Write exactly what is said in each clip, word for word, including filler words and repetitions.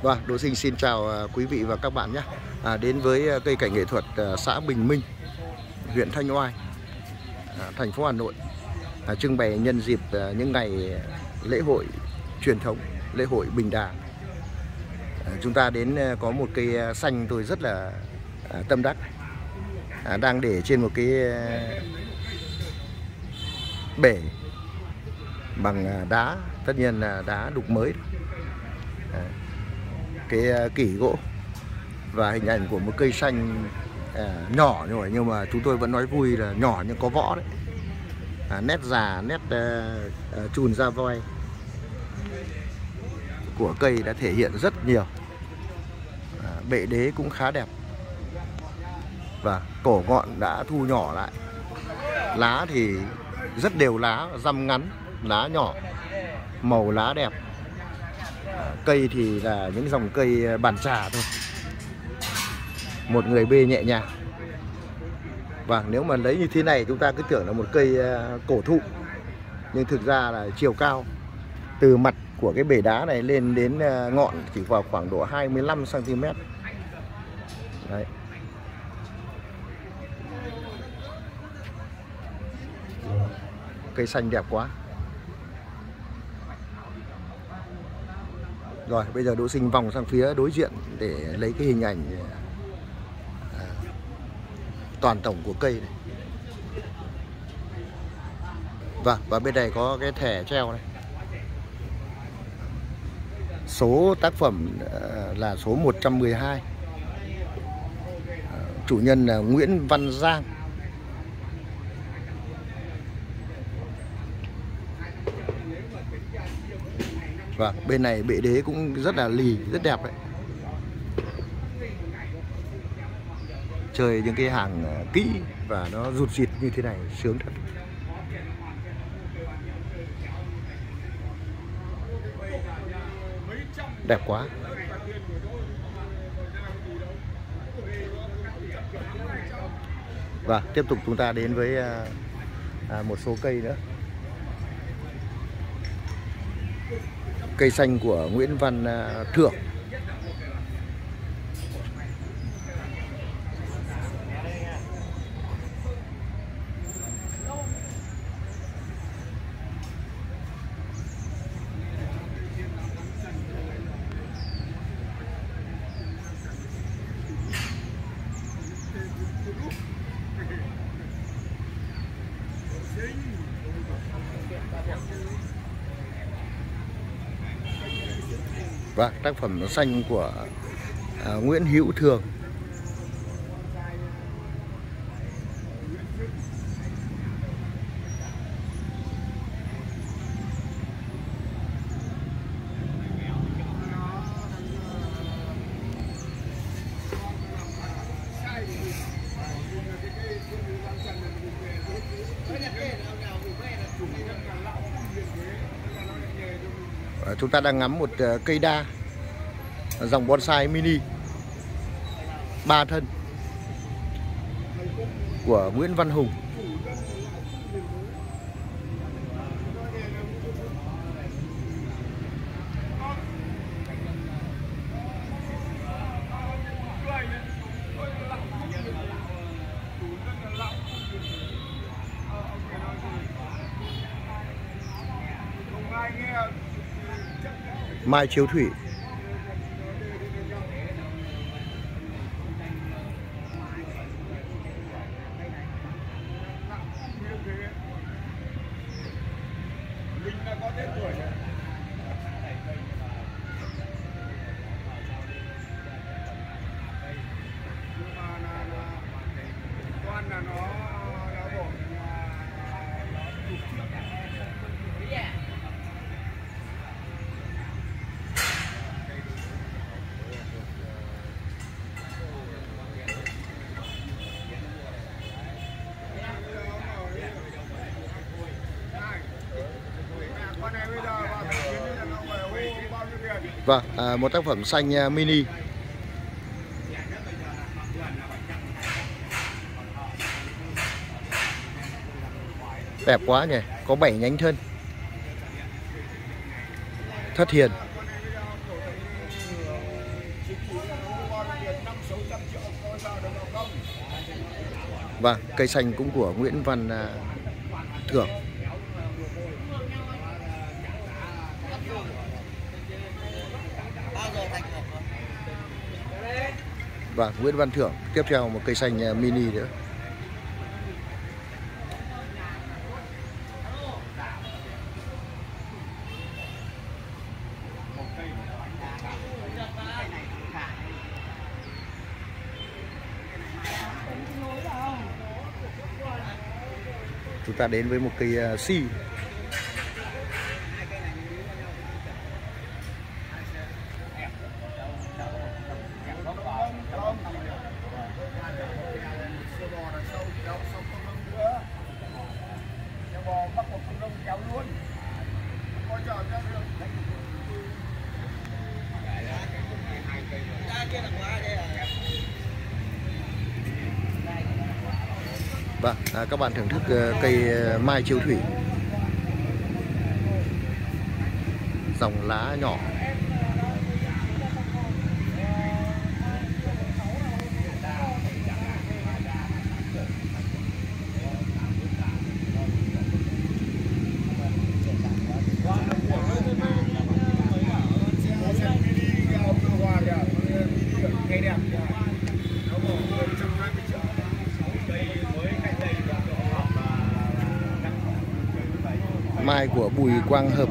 Vâng, Đỗ Sinh xin chào quý vị và các bạn nhé. À, đến với cây cảnh nghệ thuật xã Bình Minh, huyện Thanh Oai, thành phố Hà Nội, à, trưng bày nhân dịp những ngày lễ hội truyền thống, lễ hội Bình Đà. À, chúng ta đến có một cây xanh tôi rất là à, tâm đắc, à, đang để trên một cái bể bằng đá, tất nhiên là đá đục mới. À, cái kỷ gỗ và hình ảnh của một cây xanh à, nhỏ rồi, nhưng mà chúng tôi vẫn nói vui là nhỏ nhưng có võ đấy. À, nét già, nét à, à, chùn da voi của cây đã thể hiện rất nhiều. À, bệ đế cũng khá đẹp và cổ ngọn đã thu nhỏ lại. Lá thì rất đều lá, răm ngắn, lá nhỏ, màu lá đẹp. À, cây thì là những dòng cây bàn trà thôi, một người bê nhẹ nhàng. Và nếu mà lấy như thế này chúng ta cứ tưởng là một cây cổ thụ, nhưng thực ra là chiều cao từ mặt của cái bể đá này lên đến ngọn chỉ vào khoảng độ hai mươi lăm xăng ti mét. Đấy. Cây xanh đẹp quá. Rồi bây giờ Đỗ Sinh vòng sang phía đối diện để lấy cái hình ảnh à, toàn tổng của cây này. Và, và bên này có cái thẻ treo này. Số tác phẩm là số một trăm mười hai. Chủ nhân là Nguyễn Văn Giang. Và bên này bệ đế cũng rất là lì, rất đẹp đấy. Chơi những cái hàng kỹ và nó rụt rịt như thế này sướng thật. Đẹp quá. Và tiếp tục chúng ta đến với à, một số cây nữa. Cây xanh của Nguyễn Văn Thượng. Và tác phẩm xanh của à, Nguyễn Hữu Thường. Chúng ta đang ngắm một cây đa dòng bonsai mini ba thân của Nguyễn Văn Hùng. Mai Chiếu Thủy. Vâng, à, một tác phẩm xanh mini. Đẹp quá nhỉ, có bảy nhánh thân. Thất hiền. Và cây xanh cũng của Nguyễn Văn Thưởng. Và Nguyễn Văn Thưởng, tiếp theo một cây xanh mini nữa. Chúng ta đến với một cây uh, si. Vâng, à, các bạn thưởng thức uh, cây uh, mai chiêu thủy, dòng lá nhỏ. Mai của Bùi Quang Hợp.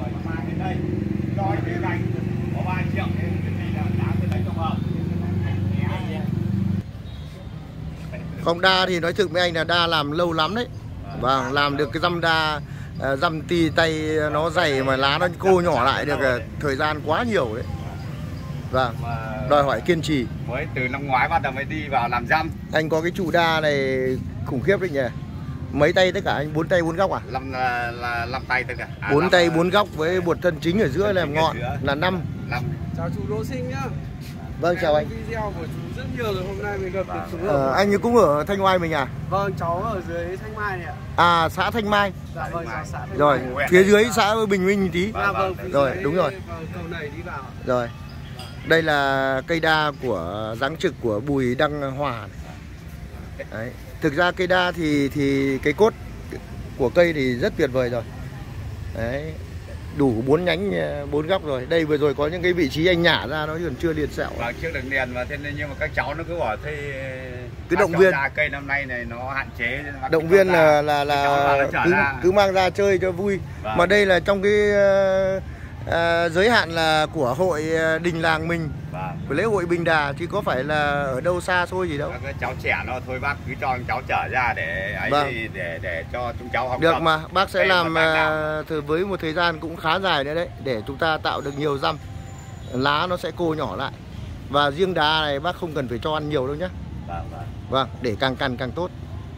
Không, đa thì nói thực với anh là đa làm lâu lắm đấy. Vâng, làm được cái dăm đa, dăm tì tay nó dày mà lá nó cô nhỏ lại được thời gian quá nhiều đấy. Vâng, đòi hỏi kiên trì. Mới từ năm ngoái bắt đầu mới đi vào làm dăm. Anh có cái trụ đa này khủng khiếp đấy nhỉ. Mấy tay tất cả anh? Bốn tay bốn góc à? Năm là, là năm tay tất cả. À, bốn tay bốn góc với bột thân chính ở giữa làm ngọn là năm. Chào chú Đỗ Sinh nhá. Vâng, chào anh. Video của chú rất nhiều rồi, hôm nay mình gặp được chú. Ờ, anh ấy cũng ở Thanh Oai mình à? Vâng, cháu ở dưới Thanh Mai này ạ. À, xã Thanh Mai. Dạ vâng, xã Thanh rồi, Mai. phía dưới xã Bình Minh tí. Dạ vâng, rồi, đúng rồi. Cầu này đi vào. Rồi. Đây là cây đa của giáng trực của Bùi Đăng Hòa. Đấy. Thực ra cây đa thì thì cái cốt của cây thì rất tuyệt vời rồi. Đấy. Đủ bốn nhánh bốn góc rồi. Đây vừa rồi có những cái vị trí anh nhả ra nó còn chưa liền sẹo. Vâng, chưa được liền mà thế nên nhưng mà các cháu nó cứ bảo thế cứ động viên ra cây năm nay này nó hạn chế. Động viên là là là cứ, cứ mang ra chơi cho vui. Vâng. Mà đây là trong cái uh, uh, giới hạn là của hội đình làng mình. Vâng. Của lễ hội Bình Đà chứ có phải là ở đâu xa xôi gì đâu. Các cháu trẻ nó thôi bác cứ cho cháu trở ra để ấy vâng. để để cho chúng cháu học được tập. Mà bác sẽ làm uh, với một thời gian cũng khá dài nữa đấy để chúng ta tạo được nhiều răm, lá nó sẽ cô nhỏ lại. Và riêng đá này bác không cần phải cho ăn nhiều đâu nhé. Vâng, vâng. Vâng, để càng cằn càng tốt,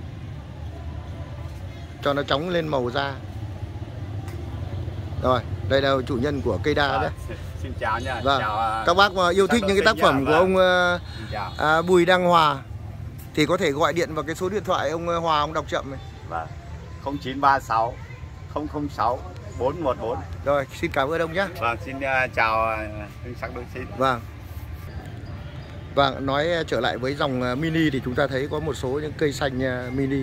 cho nó chóng lên màu da. Rồi, đây là chủ nhân của cây đa đấy. Xin chào nha. Vâng. Chào, các bác mà yêu thích những cái tác phẩm của ông uh, à, Bùi Đăng Hòa thì có thể gọi điện vào cái số điện thoại ông Hòa, ông đọc chậm này. Vâng. không chín ba sáu không không sáu bốn một bốn. Rồi, xin cảm ơn ông nhé. Vâng, xin uh, chào Hưng Sắc Đô Xin. Vâng. Vâng, nói trở lại với dòng mini thì chúng ta thấy có một số những cây xanh mini.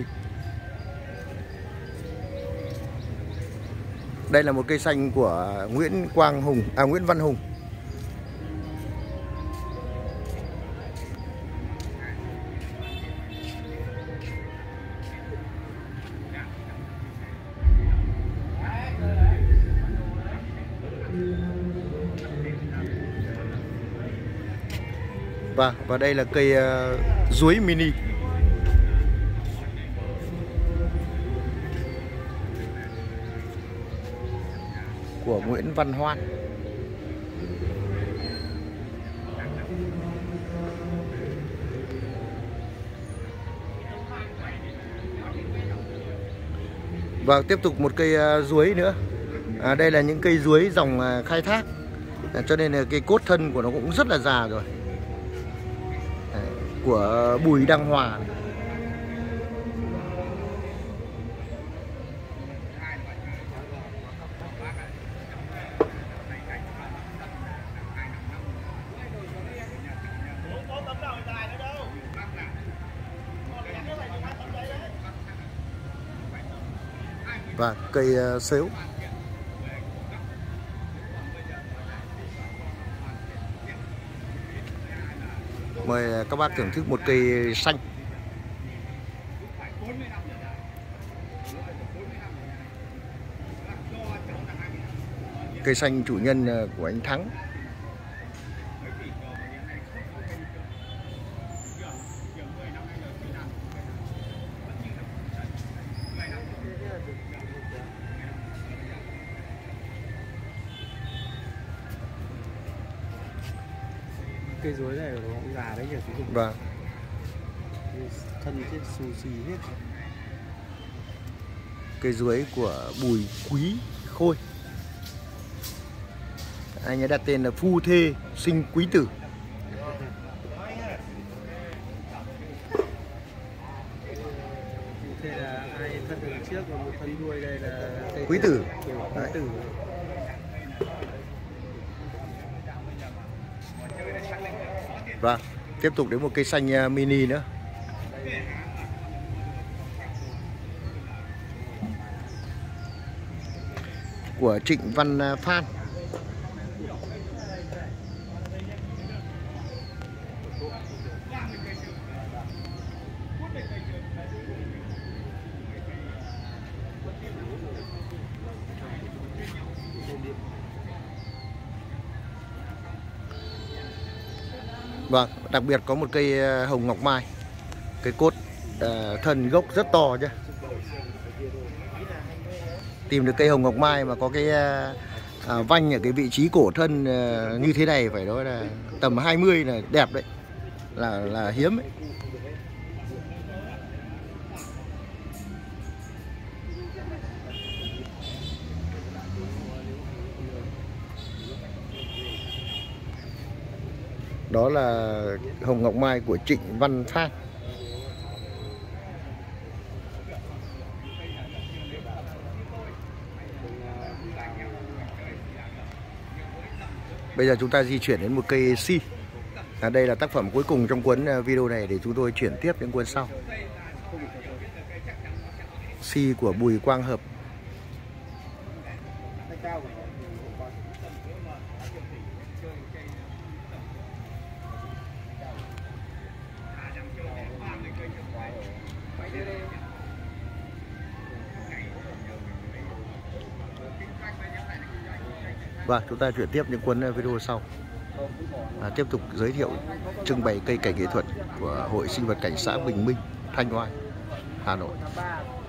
Đây là một cây xanh của Nguyễn Quang Hùng, à Nguyễn Văn Hùng. Và và đây là cây uh, chuối mini. Của Nguyễn Văn Hoan. Và tiếp tục một cây uh, chuối nữa. À, đây là những cây chuối dòng uh, khai thác, à, cho nên là cái cốt thân của nó cũng rất là già rồi. À, của Bùi Đăng Hòa. và cây uh, sếu. Mời các bác thưởng thức một cây xanh. Cây xanh chủ nhân của anh Thắng. Cây chuối này của ông già đấy nhỉ? Vâng. Thân trên xù xì hết. Cây chuối của Bùi Quý Khôi. Anh ấy đặt tên là Phu Thê Sinh Quý Tử. Thế là hai thân đằng trước và một thân đuôi đây là cây Quý Tử. Quý Tử. Vâng, tiếp tục đến một cây xanh mini nữa. Của Trịnh Văn Phan. Vâng, đặc biệt có một cây hồng ngọc mai. Cây cốt uh, thân gốc rất to chứ. Tìm được cây hồng ngọc mai mà có cái uh, uh, vanh ở cái vị trí cổ thân uh, như thế này phải nói là tầm hai mươi là đẹp đấy. Là là hiếm ấy. Đó là hồng ngọc mai của Trịnh Văn Phan. Bây giờ chúng ta di chuyển đến một cây si. À, đây là tác phẩm cuối cùng trong cuốn video này để chúng tôi chuyển tiếp đến cuốn sau. Si của Bùi Quang Hợp. Và chúng ta chuyển tiếp những cuốn video sau. À, tiếp tục giới thiệu trưng bày cây cảnh nghệ thuật của Hội Sinh vật Cảnh xã Bình Minh, Thanh Oai, Hà Nội.